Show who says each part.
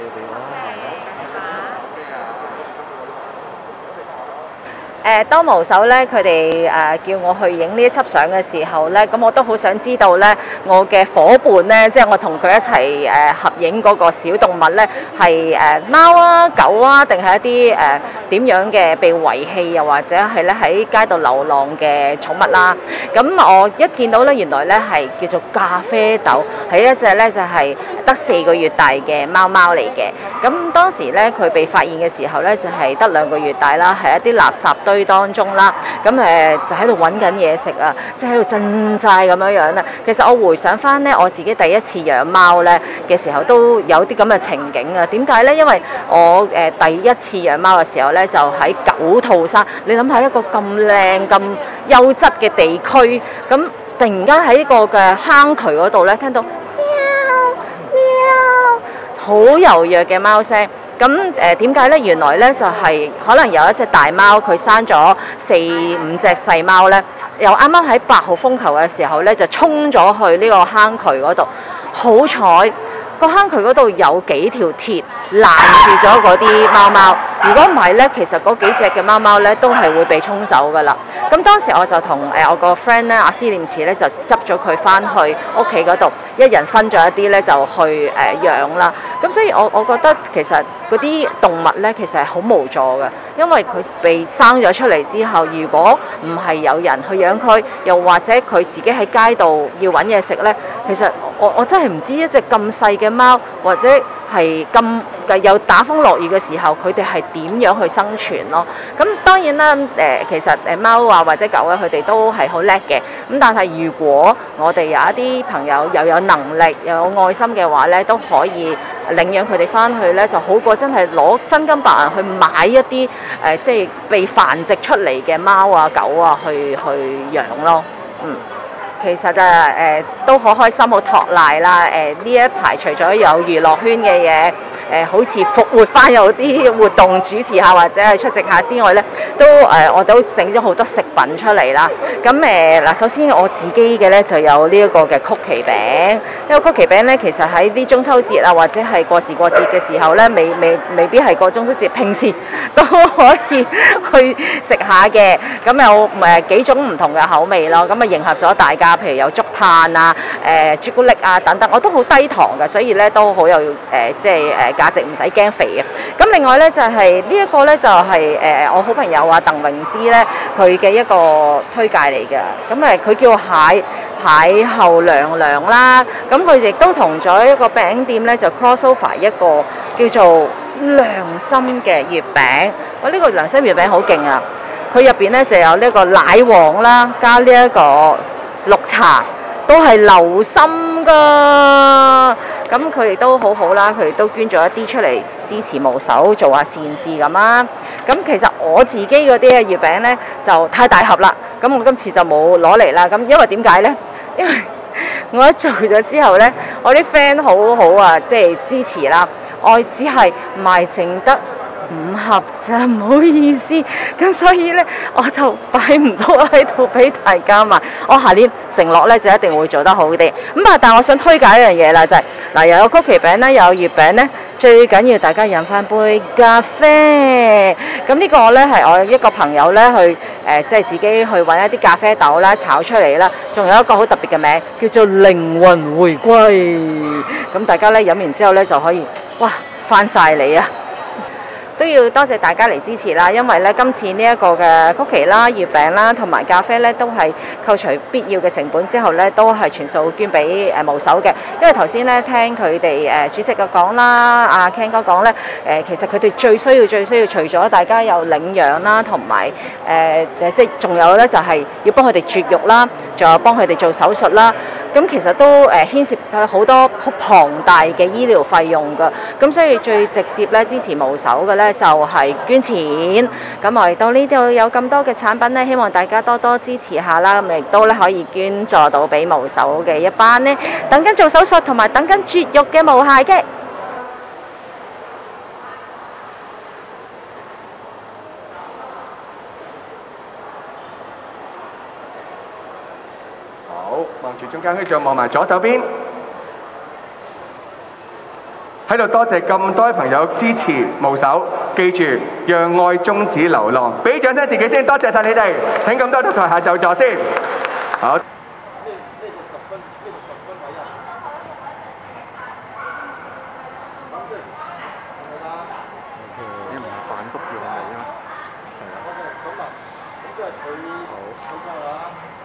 Speaker 1: 當無手咧，佢哋叫我去影呢一輯相嘅時候咧，咁我都好想知道咧，我嘅伙伴咧，即係我同佢一齊合影嗰個小動物咧，係貓啊、狗啊，定係一啲點樣嘅被遺棄，又或者係咧喺街度流浪嘅寵物啦。咁我一見到咧，原來咧係叫做咖啡豆，係一隻咧就係得4個月大嘅貓貓嚟嘅。咁當時咧佢被發現嘅時候咧，就係得2個月大啦，係一啲垃圾堆當中啦。咁就喺度揾緊嘢食啊，即係喺度鎮寨咁樣樣啦。其實我回想翻咧，我自己第一次養貓咧嘅時候都有啲咁嘅情景啊。點解咧？因為我第一次養貓嘅時候咧，就喺九肚山。你諗下一個咁靚咁優質嘅地區，咁突然間喺一個嘅坑渠嗰度咧，聽到喵喵好柔弱嘅貓聲。咁點解咧？原來咧就係可能有一隻大貓佢生咗4-5隻細貓咧，又啱啱喺8號風球嘅時候咧就衝咗去呢個坑渠嗰度。好彩個坑渠嗰度有幾條鐵攔住咗嗰啲貓貓，如果唔係咧，其實嗰幾隻嘅貓貓咧都係會被沖走噶啦。咁當時我就同我個 friend 咧阿施念慈咧就執咗佢翻去屋企嗰度，一人分咗一啲咧就去養啦。咁所以我覺得其實嗰啲動物咧其實係好無助嘅，因為佢被生咗出嚟之後，如果唔係有人去養佢，又或者佢自己喺街度要揾嘢食咧，其實我真係唔知一隻咁細嘅貓，或者係咁有打風落雨嘅時候，佢哋係點樣去生存咯？咁當然啦，其實貓啊或者狗啊，佢哋都係好叻嘅。咁但係如果我哋有一啲朋友又有能力又有愛心嘅話咧，都可以領養佢哋翻去咧，就好過真係攞真金白銀去買一啲即係被繁殖出嚟嘅貓啊狗啊去養咯。其實都好開心，好托賴啦！呢一排除咗有娛樂圈嘅嘢，好似復活翻有啲活動主持下或者係出席下之外咧，我都整咗好多食品出嚟啦。咁嗱，首先我自己嘅咧就有呢一個嘅曲奇餅。呢個曲奇餅咧，其實喺啲中秋節啊或者係過時過節嘅時候咧，未必係過中秋節，平時都可以去食下嘅。咁有幾種唔同嘅口味咯，咁迎合咗大家。譬如有竹炭啊、朱古力啊等等，我都好低糖嘅，所以咧都好有即係價值，唔使驚肥嘅。咁另外咧就係呢一個咧就係我好朋友啊鄧榮之咧佢嘅一個推介嚟嘅。咁佢叫蟹後娘娘啦。咁佢亦都同咗一個餅店咧就 cross over 一個叫做良心嘅月餅。呢個良心月餅好勁啊！佢入邊咧就有呢個奶黃啦，加呢一個綠茶，都係流心噶。咁佢哋都好好啦，佢哋都捐咗一啲出嚟支持無手，做下善事咁啦。咁其實我自己嗰啲嘅月餅呢，就太大盒啦，咁我今次就冇攞嚟啦。咁因為點解呢？因為我一做咗之後呢，我啲 friend 好好啊，即係支持啦。我只係賣剩得5盒咋，唔好意思。咁所以呢，我就擺唔到喺度俾大家買。我下年承諾呢，就一定會做得好啲。咁啊，但係我想推介一樣嘢啦，就係嗱，又有曲奇餅啦，又有月餅呢，最緊要大家飲翻杯咖啡。咁呢個呢，係我一個朋友呢去即係自己去揾一啲咖啡豆啦，炒出嚟啦。仲有一個好特別嘅名，叫做靈魂回歸。咁大家呢，飲完之後呢，就可以哇翻晒嚟啊！都要多謝大家嚟支持啦，因為咧今次呢一個嘅曲奇啦、月餅啦同埋咖啡咧，都係扣除必要嘅成本之後咧，都係全數捐俾無手嘅。因為頭先咧聽佢哋主席嘅講啦，阿 Ken 哥講咧，其實佢哋最需要，除咗大家有領養啦，同埋即係仲有咧就係要幫佢哋絕育啦，仲有幫佢哋做手術啦。咁其實都牽涉好多好龐大嘅醫療費用㗎。咁所以最直接咧支持無手嘅咧，就係捐錢。咁我哋到呢度有咁多嘅產品咧，希望大家多多支持下啦。咁亦都咧可以捐助到俾無手嘅一班呢，等緊做手術同埋等緊絕育嘅毛孩嘅。
Speaker 2: 好，望住中間，跟住望埋左手邊。 喺度多謝咁多位朋友支持無手，記住讓愛終止流浪，俾掌聲自己先，多謝晒你哋。請咁多到台下就座先。好。
Speaker 3: OK，咁即係佢好啦。